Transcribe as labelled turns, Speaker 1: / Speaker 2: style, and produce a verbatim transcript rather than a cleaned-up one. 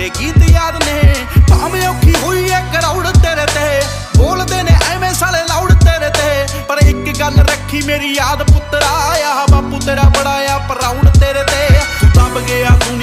Speaker 1: वाले गीत याद ने भावें औखी हुई है कराउड़ तेरे ते बोलदे ने एवें साले लाउड़ तेरे ते पर एक गल रखी मेरी याद